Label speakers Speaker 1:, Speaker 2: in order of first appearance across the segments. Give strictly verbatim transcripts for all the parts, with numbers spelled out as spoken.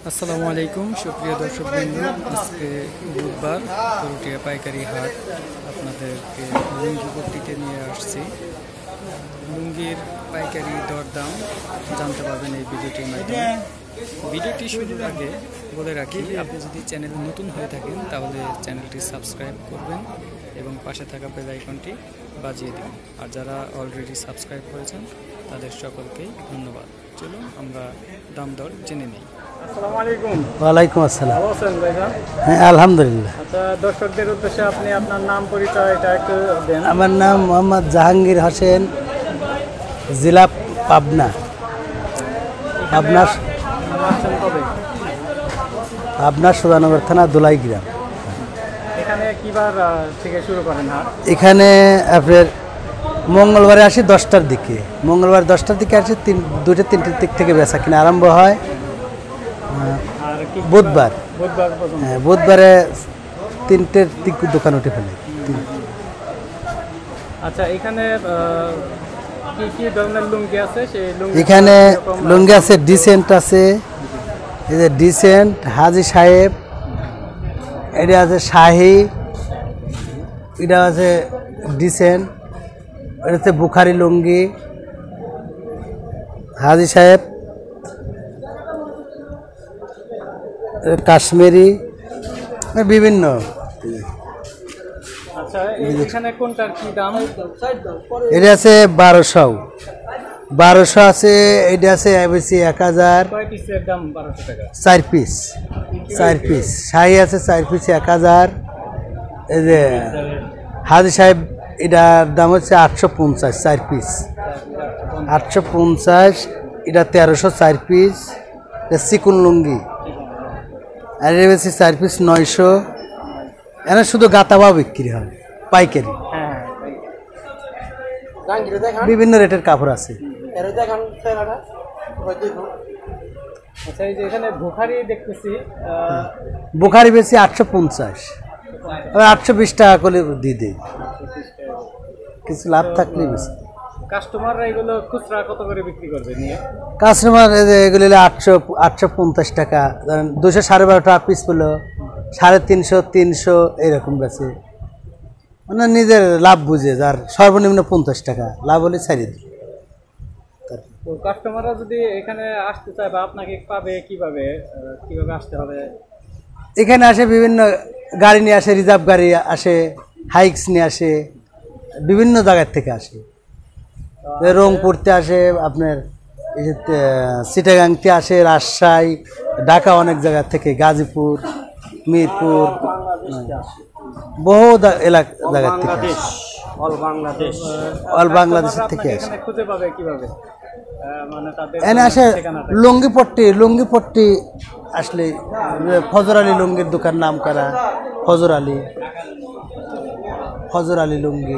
Speaker 1: আসসালামু আলাইকুম সুপ্রিয় দর্শকবৃন্দ, আজকে বুধবার করটিয়া পাইকারি হাট আপনাদেরকে লুঙ্গি পট্টিতে নিয়ে আসছি। লুঙ্গির পাইকারি দরদাম জানতে পারবেন এই ভিডিওটির মাধ্যমে। ভিডিওটি শুরুর আগে বলে রাখি, আপনি যদি চ্যানেল নতুন হয়ে থাকেন তাহলে চ্যানেলটি সাবস্ক্রাইব করবেন এবং পাশে থাকা বেল আইকনটি বাজিয়ে দিন। আর যারা অলরেডি সাবস্ক্রাইব করেছেন তাদের সকলকেই ধন্যবাদ। চলুন আমরা দাম দর জেনে নিই। আসসালামু আলাইকুম।
Speaker 2: ওয়ালাইকুম আসসালাম।
Speaker 1: ভালো আছেন ভাইজান?
Speaker 2: হ্যাঁ, আলহামদুলিল্লাহ।
Speaker 1: আচ্ছা, দর্শকদের উদ্দেশ্যে আপনি আপনার নাম পরিচয় এটা একটু দেন।
Speaker 2: আমার নাম মোহাম্মদ জাহাঙ্গীর হোসেন, জেলা পাবনা। পাবনা
Speaker 1: আসছেন কবে?
Speaker 2: পাবনা সুধানগর থানা দোলাই গ্রাম।
Speaker 1: এখানে কিবার থেকে শুরু করেন হাট?
Speaker 2: এখানে আপনার মঙ্গলবারে আসি দশটার দিকে। মঙ্গলবার দশটার দিকে আসি, তিন দুটো তিনটের দিক থেকে বেচা কিনা আরম্ভ হয়।
Speaker 1: আর কি
Speaker 2: বুধবার
Speaker 1: বুধবার পর্যন্ত?
Speaker 2: হ্যাঁ, বুধবারে তিনটের দিক দোকান উঠে ফেলে।
Speaker 1: আচ্ছা, এখানে আহ, কি কি ধরনের লুঙ্গি আছে? সেই লুঙ্গি
Speaker 2: এখানে লুঙ্গি আছে, ডিসেন্ট আছে, এই যে ডিসেন্ট, হাজি সাহেব, এটা আছে শাহি, এটা আছে ডিসেন্ট, এটা হচ্ছে বুখারি লুঙ্গি, হাজি সাহেব, কাশ্মীরি, বিভিন্ন।
Speaker 1: আচ্ছা, এখানে কোনটার কি দাম?
Speaker 2: এটা আছে বারোশো, বারোশো আছে, এটা আছে বেশি এক হাজার।
Speaker 1: কয় পিসের দাম? বারোশো টাকা।
Speaker 2: চার পিস, চার পিস শাহি আছে, চার পিস এক হাজার। এই যে হাজি সাহেব, এটার দাম হচ্ছে আটশো পঞ্চাশ, চার পিস আটশো পঞ্চাশ। এটা তেরোশো, চার পিস। এটা চিকুন লুঙ্গি, আর এটা বেশি চার পিস নয়শো। এখানে শুধু গাতাবাও বিক্রি হয় পাইকারি।
Speaker 1: হ্যাঁ,
Speaker 2: বিভিন্ন রেটের কাপড় আছে।
Speaker 1: আচ্ছা, এই যে এখানে বুখারি দেখতেছি, আহ,
Speaker 2: বুখারি বেশি আটশো পঞ্চাশ, আটশো বিশ টাকা করে দিয়ে দেয়, কিছু লাভ থাকলে বেশি।
Speaker 1: কাস্টমাররা এগুলো খুচরা কত করে বিক্রি করবে নিয়ে?
Speaker 2: কাস্টমার এগুলো আটশো আটশো পঞ্চাশ টাকা, ধরেন দুশো সাড়ে বারো টাকা পিস পেলো, সাড়ে তিনশো তিনশো এরকম বেছে, মানে নিজের লাভ বুঝে, যার সর্বনিম্ন পঞ্চাশ টাকা লাভ হলে ছাড়িয়ে দিই।
Speaker 1: তো কাস্টমাররা যদি এখানে আসতে চায় বা আপনাকে পাবে কিভাবে, আহ, কিভাবে আসতে হবে?
Speaker 2: এখানে আসে বিভিন্ন গাড়ি নিয়ে আসে, রিজার্ভ গাড়ি আসে, হাইক্স নিয়ে আসে, বিভিন্ন জায়গার থেকে আসে। রংপুরতে আসে, আপনার এই যে চিটাগাংতে আসে, রাজশাহী, ঢাকা, অনেক জায়গা থেকে, গাজীপুর, মিরপুর, বহু এলাকা জায়গা থেকে আসে।
Speaker 1: অল বাংলাদেশ
Speaker 2: অল বাংলাদেশের থেকে আসে।
Speaker 1: এখানে খুঁজে পাবে কিভাবে? আহ, মানে তাদের
Speaker 2: এখানে আসে লুঙ্গি পট্টি, লুঙ্গি পট্টি আসলে ফজর আলী লুঙ্গির দোকান নাম করা, ফজর আলী, ফজর আলী লুঙ্গি।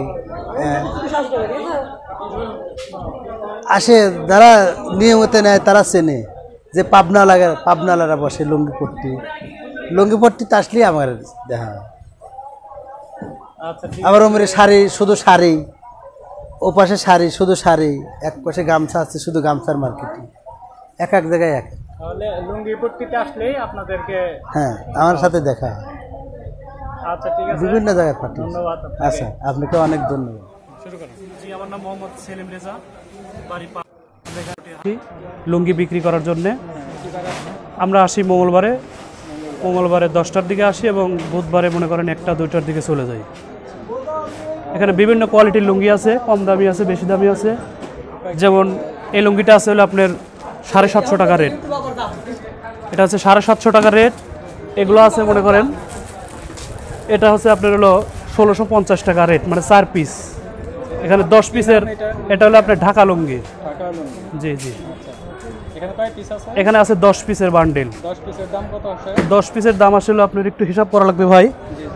Speaker 2: আসে যারা নিয়মিত নেয় তারা চেনে যে পাবনা লাগা, পাবনালারা বসে লুঙ্গি পট্টি, লুঙ্গি পট্টিতে আসলেই আমার দেখা হয়।
Speaker 1: আচ্ছা,
Speaker 2: আবার ওমরে শাড়ি, শুধু শাড়ি, ও পাশে শাড়ি, শুধু শাড়ি, এক পাশে গামছা আছে, শুধু গামছার মার্কেটিং, এক এক জায়গায় এক।
Speaker 1: তাহলে লুঙ্গি পট্টিতে আসলেই আপনাদেরকে,
Speaker 2: হ্যাঁ, আমার সাথে দেখা হয়।
Speaker 1: আচ্ছা, ঠিক আছে,
Speaker 2: বিভিন্ন জায়গায় পাঠিয়ে।
Speaker 1: ধন্যবাদ।
Speaker 2: আচ্ছা, আপনাকে অনেক ধন্যবাদ।
Speaker 1: শুরু করুন। জি, আমার নাম মোহাম্মদ সেলিম রেজা, বাড়ি লুঙ্গি বিক্রি করার জন্যে আমরা আসি মঙ্গলবারে। মঙ্গলবারে দশটার দিকে আসি এবং বুধবারে মনে করেন একটা দুইটার দিকে চলে যাই। এখানে বিভিন্ন কোয়ালিটির লুঙ্গি আছে, কম দামি আছে, বেশি দামি আছে। যেমন এই লুঙ্গিটা আছে হলো আপনার সাড়ে সাতশো টাকা রেট, এটা হচ্ছে সাড়ে সাতশো টাকা রেট। এগুলো আছে মনে করেন, এটা হচ্ছে আপনার হলো ষোলোশো পঞ্চাশ টাকা রেট, মানে চার পিস। এখানে দশ পিসের, এটা হলো আপনার ঢাকা লুঙ্গি। জি জি, এখানে আছে দশ পিসের বান্ডেল। দশ পিসের দাম কত আসে? দশ পিসের দাম আসলে আপনার একটু হিসাব করা লাগবে ভাই।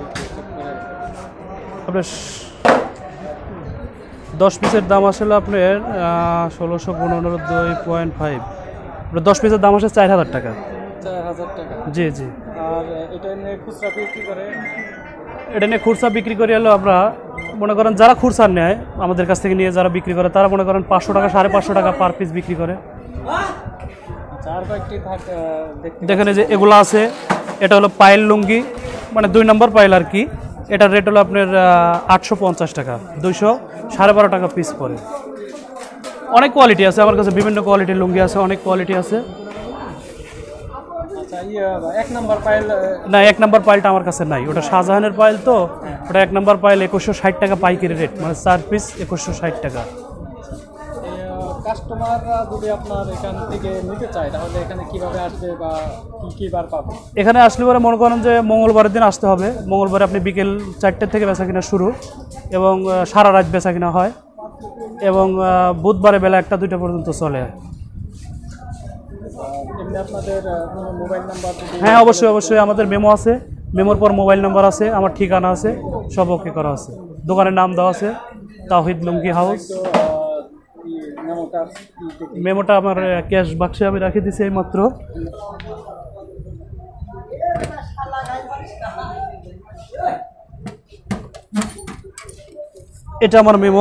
Speaker 1: আপনার দশ পিসের দাম আসলে আপনার ষোলোশো পনেরোই পয়েন্ট ফাইভ, দশ পিসের দাম আসে চার হাজার টাকা। চার হাজার টাকা, জি জি। আর এটা নিয়ে খুচরা বিক্রি করে, এটা নিয়ে খুচরা বিক্রি করে হলো আমরা মনে করেন যারা খুচরা নেয় আমাদের কাছ থেকে নিয়ে যারা বিক্রি করে তারা মনে করেন পাঁচশো টাকা, সাড়ে পাঁচশো টাকা পার পিস বিক্রি করে।
Speaker 3: আর কয়েকটি থাক দেখতে
Speaker 1: দেখেন এই যে এগুলো আছে, এটা হলো পাইল লুঙ্গি, মানে দুই নম্বর পাইল আর কি। এটার রেট হলো আপনার আটশো পঞ্চাশ টাকা, দুইশো সাড়ে বারো টাকা পিস পড়ে। অনেক কোয়ালিটি আছে আমার কাছে, বিভিন্ন কোয়ালিটির লুঙ্গি আছে, অনেক কোয়ালিটি আছে।
Speaker 3: আচ্ছা ইয়ে এক নাম্বার পাইল
Speaker 1: না, এক নম্বর পাইলটা আমার কাছে নাই, ওটা শাহজাহানের পাইল তো, ওটা এক নম্বর পাইল একুশশো ষাট টাকা পাইকারি রেট, মানে চার পিস একুশশো ষাট টাকা।
Speaker 3: কাস্টমাররা যদি আপনার এখান থেকে নিতে চায় তাহলে এখানে কিভাবে আসবে বা কি কি বার পাবে?
Speaker 1: এখানে আসলে পরে মনে করেন যে মঙ্গলবারের দিন আসতে হবে। মঙ্গলবারে আপনি বিকেল চারটে থেকে বেচা কিনা শুরু, এবং আহ, সারা রাত বেচা কিনা হয়, এবং আহ, বুধবারে বেলা একটা দুইটা পর্যন্ত চলে।
Speaker 3: এমনি আপনাদের কোনো মোবাইল নাম্বার?
Speaker 1: হ্যাঁ অবশ্যই অবশ্যই, আমাদের মেমো আছে, মেমোর পর মোবাইল নাম্বার আছে, আমার ঠিকানা আছে, সব ওকে করা আছে। দোকানের নাম দেওয়া আছে তাওহিদ লুঙ্গি হাউস। মেমোটা আমার ক্যাশ বাক্সে আমি রাখি দিছি এই মাত্র। এটা আমার মেমো।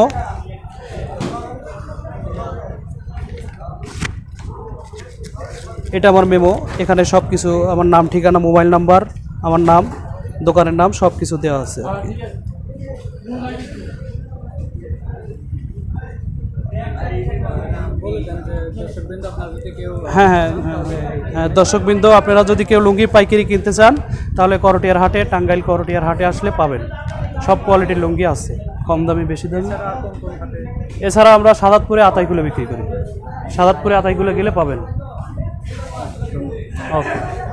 Speaker 1: এটা আমার মেমো, এখানে সব কিছু আমার নাম, ঠিকানা, মোবাইল নাম্বার, আমার নাম, দোকানের নাম সব কিছু দেওয়া আছে আর কি। হ্যাঁ হ্যাঁ হ্যাঁ, দর্শকবৃন্দ আপনারা যদি কেউ লুঙ্গি পাইকারি কিনতে চান তাহলে করটিয়ার হাটে, টাঙ্গাইল করটিয়ার হাটে আসলে পাবেন। সব কোয়ালিটির লুঙ্গি আছে, কম দামি বেশি দামি। এছাড়া আমরা সাদাতপুরে আতাইকুলে বিক্রি করি, সাদাতপুরে আতাইকুলে গেলে পাবেন। ওকে।